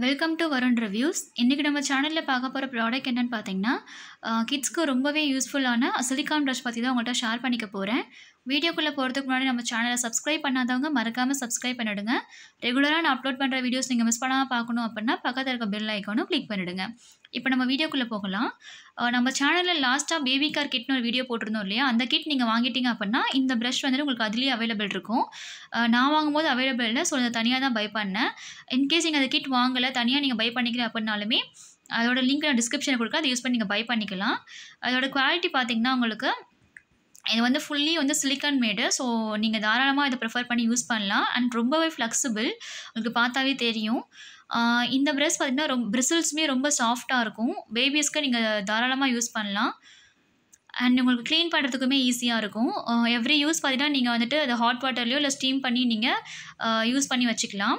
Welcome to Varun reviews. இன்றைக்கி நம்ம சேனலில் பார்க்க போகிற ப்ராடக்ட் என்னென்னு பார்த்தீங்கன்னா, கிட்ஸ்க்கு ரொம்பவே யூஸ்ஃபுல்லான சிலிக்கான் ப்ரஷ் பற்றி தான் உங்கள்கிட்ட ஷேர் பண்ணிக்க போகிறேன். வீடியோக்குள்ளே போகிறதுக்கு முன்னாடி நம்ம சேனலை சப்ஸ்கிரைப் பண்ணாதவங்க மறக்காமல் சப்ஸ்கிரைப் பண்ணிவிடுங்க. ரெகுலராக நான் அப்லோட் பண்ணுற வீடியோஸ் நீங்கள் மிஸ் பண்ணாமல் பார்க்கணும் அப்படின்னா பக்கத்தில் இருக்க பெல் ஐக்கானும் கிளிக் பண்ணிவிடுங்க. இப்போ நம்ம வீடியோக்குள்ளே போகலாம். நம்ம சேனலில் லாஸ்ட்டாக பேபி கார் கிட்னு ஒரு வீடியோ போட்டிருந்தோம் இல்லையா, அந்த கிட் நீங்கள் வாங்கிட்டீங்க அப்படின்னா இந்த ப்ரஷ் வந்துட்டு உங்களுக்கு அதுலேயே அவைலபிள் இருக்கும். நான் வாங்கும்போது அவைலபிள் இல்லை, ஸோ அதை தனியாக தான் பை பண்ணேன். இன்கேஸ் நீங்கள் அந்த கிட் வாங்கலை, தனியாக நீங்கள் பை பண்ணிக்கிறேன் அப்படின்னாலுமே அதோட லிங்க் நான் டிஸ்கிரிப்ஷனில் கொடுக்குறேன், அதை யூஸ் பண்ணி நீங்கள் பை பண்ணிக்கலாம். அதோட குவாலிட்டி பார்த்தீங்கன்னா உங்களுக்கு இது வந்து ஃபுல்லி வந்து சிலிக்கான் மேடு. ஸோ நீங்கள் தாராளமாக இதை ப்ரிஃபர் பண்ணி யூஸ் பண்ணலாம். அண்ட் ரொம்பவே ஃப்ளெக்சிபிள், உங்களுக்கு பார்த்தாவே தெரியும். இந்த ப்ரஷ் பார்த்திங்கன்னா பிரிசில்ஸுமே ரொம்ப சாஃப்டாக இருக்கும். பேபிஸ்க்கு நீங்கள் தாராளமாக யூஸ் பண்ணலாம். அண்ட் உங்களுக்கு க்ளீன் பண்ணுறதுக்குமே ஈஸியாக இருக்கும். எவ்ரி யூஸ் பார்த்தீங்கன்னா நீங்கள் வந்துட்டு அதை ஹாட் வாட்டர்லையோ இல்லை ஸ்டீம் பண்ணி நீங்கள் யூஸ் பண்ணி வச்சுக்கலாம்.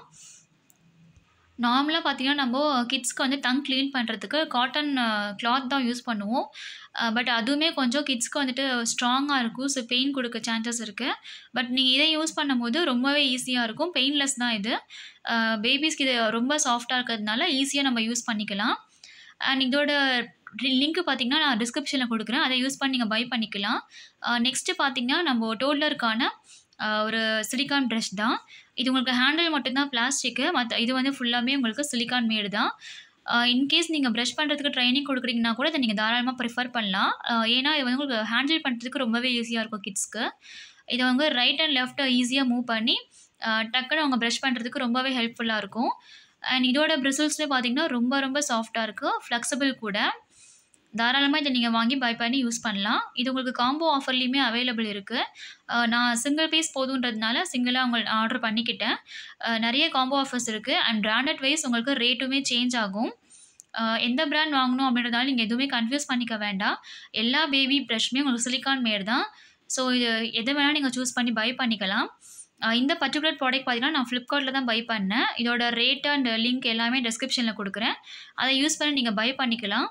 நார்மலாக பார்த்தீங்கன்னா நம்ம கிட்ஸ்க்கு வந்து டங் க்ளீன் பண்ணுறதுக்கு காட்டன் கிளாத் தான் யூஸ் பண்ணுவோம். பட் அதுவுமே கொஞ்சம் கிட்ஸ்க்கு வந்துட்டு ஸ்ட்ராங்காக இருக்கும். ஸோ பெயின் கொடுக்க சான்சஸ் இருக்குது. பட் நீங்கள் இதை யூஸ் பண்ணும்போது ரொம்பவே ஈஸியாக இருக்கும். பெயின்லெஸ் தான் இது. பேபிஸ்க்கு இது ரொம்ப சாஃப்டாக இருக்கிறதுனால ஈஸியாக நம்ம யூஸ் பண்ணிக்கலாம். அண்ட் இதோட லிங்க் பார்த்தீங்கன்னா நான் டிஸ்கிரிப்ஷனில் கொடுக்குறேன், அதை யூஸ் பண்ணி நீங்கள் பை பண்ணிக்கலாம். நெக்ஸ்ட்டு பார்த்தீங்கன்னா நம்ம டோட்லருக்கான ஒரு சிலிக்கான் ப்ரஷ் தான். இது உங்களுக்கு ஹேண்டில் மட்டும்தான் பிளாஸ்டிக்கு, மற்ற இது வந்து ஃபுல்லாமே உங்களுக்கு சிலிக்கான் மேடு தான். இன்கேஸ் நீங்கள் ப்ரஷ் பண்ணுறதுக்கு ட்ரைனிங் கொடுக்குறீங்கன்னா கூட இதை நீங்கள் தாராளமாக ப்ரிஃபர் பண்ணலாம். ஏன்னா இது வந்து உங்களுக்கு ஹேண்டில் பண்ணுறதுக்கு ரொம்பவே ஈஸியாக இருக்கும் கிட்ஸ்க்கு. இதை வந்து ரைட் அண்ட் லெஃப்ட்டை ஈஸியாக மூவ் பண்ணி டக்குன்னு அவங்க ப்ரஷ் பண்ணுறதுக்கு ரொம்பவே ஹெல்ப்ஃபுல்லாக இருக்கும். அண்ட் இதோட பிரிசில்ஸ்லேயே பார்த்தீங்கன்னா ரொம்ப ரொம்ப சாஃப்டாக இருக்குது, ஃப்ளெக்சிபிள் கூட. தாராளமாக இதை நீங்கள் வாங்கி பை பண்ணி யூஸ் பண்ணலாம். இது உங்களுக்கு காம்போ ஆஃபர்லேயுமே அவைலபிள் இருக்குது. நான் சிங்கிள் பீஸ் போதுன்றதுனால சிங்கிளாக உங்களுக்கு ஆர்டர் பண்ணிக்கிட்டேன். நிறைய காம்போ ஆஃபர்ஸ் இருக்குது. அண்ட் பிராண்டட் வைஸ் உங்களுக்கு ரேட்டுமே சேஞ்ச் ஆகும். எந்த பிராண்ட் வாங்கணும் அப்படின்றதால நீங்கள் எதுவுமே கன்ஃபியூஸ் பண்ணிக்க வேண்டாம். எல்லா பேபி ப்ரஷ்மே உங்களுக்கு சிலிக்கான் மேடு தான். ஸோ இது எதை வேணால் நீங்கள் சூஸ் பண்ணி பை பண்ணிக்கலாம். இந்த பர்டிகுலர் ப்ராடக்ட் பார்த்தீங்கன்னா நான் ஃப்ளிப்கார்ட்டில் தான் பை பண்ணேன். இதோட ரேட் அண்ட் லிங்க் எல்லாமே டிஸ்கிரிப்ஷனில் கொடுக்குறேன், அதை யூஸ் பண்ணி நீங்கள் பை பண்ணிக்கலாம்.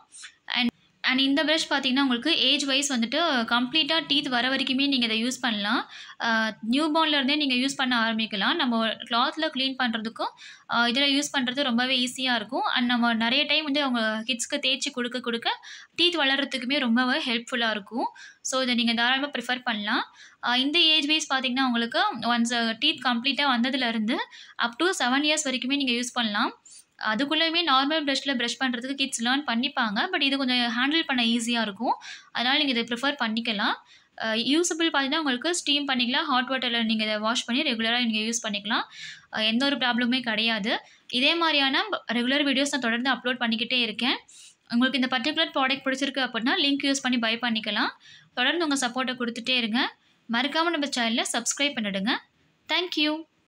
அண்ட் இந்த ப்ரஷ் பார்த்தீங்கன்னா உங்களுக்கு ஏஜ் வைஸ் வந்துட்டு கம்ப்ளீட்டாக டீத் வர வரைக்குமே நீங்கள் இதை யூஸ் பண்ணலாம். நியூ பார்ன்லேருந்தே நீங்கள் யூஸ் பண்ண ஆரம்பிக்கலாம். நம்ம கிளாத்தில் க்ளீன் பண்ணுறதுக்கும் இதில் யூஸ் பண்ணுறது ரொம்பவே ஈஸியாக இருக்கும். அண்ட் நம்ம நிறைய டைம் வந்து அவங்க கிட்ஸ்க்கு தேய்ச்சி கொடுக்க டீத் வளர்கிறதுக்குமே ரொம்பவே ஹெல்ப்ஃபுல்லாக இருக்கும். ஸோ இதை நீங்கள் தாராளமாக ப்ரிஃபர் பண்ணலாம். இந்த ஏஜ் வைஸ் பார்த்தீங்கன்னா உங்களுக்கு ஒன்ஸ் டீத் கம்ப்ளீட்டாக வந்ததுலேருந்து அப் டு 7 இயர்ஸ் வரைக்குமே நீங்கள் யூஸ் பண்ணலாம். அதுக்குள்ளேயுமே நார்மல் ப்ரஷ்ஷில் ப்ரஷ் பண்ணுறதுக்கு கிட்ஸ் லேர்ன் பண்ணிப்பாங்க. பட் இது கொஞ்சம் ஹேண்டில் பண்ண ஈஸியாக இருக்கும். அதனால் நீங்கள் இதை ப்ரிஃபர் பண்ணிக்கலாம். யூஸபிள் பார்த்தீங்கன்னா உங்களுக்கு ஸ்டீம் பண்ணிக்கலாம், ஹாட் வாட்டரில் நீங்கள் இதை வாஷ் பண்ணி ரெகுலராக நீங்கள் யூஸ் பண்ணிக்கலாம். எந்த ஒரு ப்ராப்ளமே கிடையாது. இதே மாதிரியான ரெகுலர் வீடியோஸ் நான் தொடர்ந்து அப்லோட் பண்ணிக்கிட்டே இருக்கேன். உங்களுக்கு இந்த பர்டிகுலர் ப்ராடக்ட் பிடிச்சிருக்கு அப்படின்னா லிங்க் யூஸ் பண்ணி பை பண்ணிக்கலாம். தொடர்ந்து உங்கள் சப்போர்ட்டை கொடுத்துட்டே இருங்க. மறக்காமல் நம்ம சேனலை சப்ஸ்கிரைப் பண்ணிவிடுங்க. தேங்க்யூ.